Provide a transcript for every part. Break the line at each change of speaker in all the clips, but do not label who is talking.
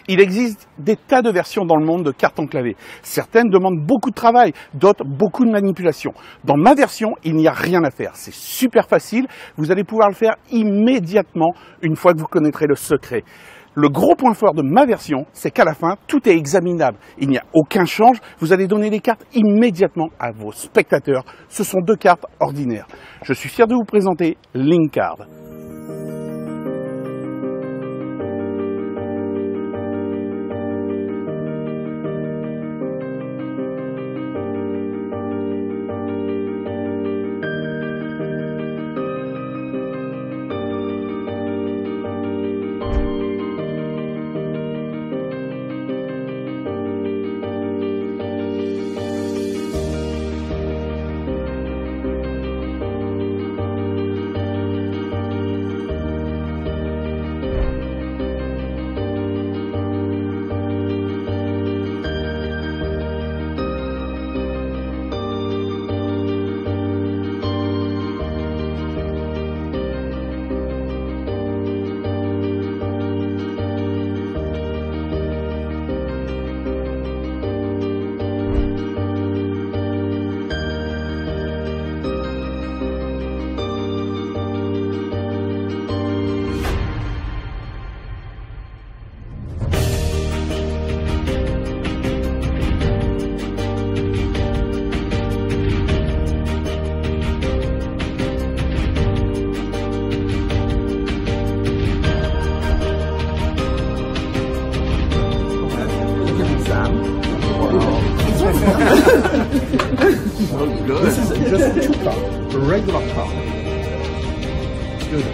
Il existe des tas de versions dans le monde de cartes enclavées. Certaines demandent beaucoup de travail, d'autres beaucoup de manipulation. Dans ma version, il n'y a rien à faire. C'est super facile. Vous allez pouvoir le faire immédiatement une fois que vous connaîtrez le secret. Le gros point fort de ma version, c'est qu'à la fin, tout est examinable. Il n'y a aucun change. Vous allez donner les cartes immédiatement à vos spectateurs. Ce sont 2 cartes ordinaires. Je suis fier de vous présenter Link Card.
So good. This is just 2 cards, a regular card. Good.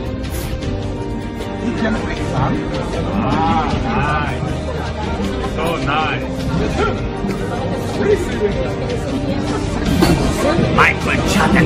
Ah, nice. So nice.
Michael Jordan.